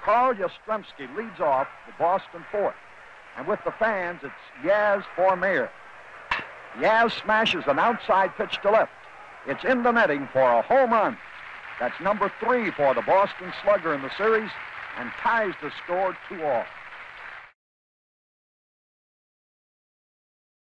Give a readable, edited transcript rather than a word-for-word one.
Carl Yastrzemski leads off the Boston fourth. And with the fans, it's Yaz for mayor. Yaz smashes an outside pitch to left. It's in the netting for a home run. That's number 3 for the Boston Slugger in the series and ties the score 2-2.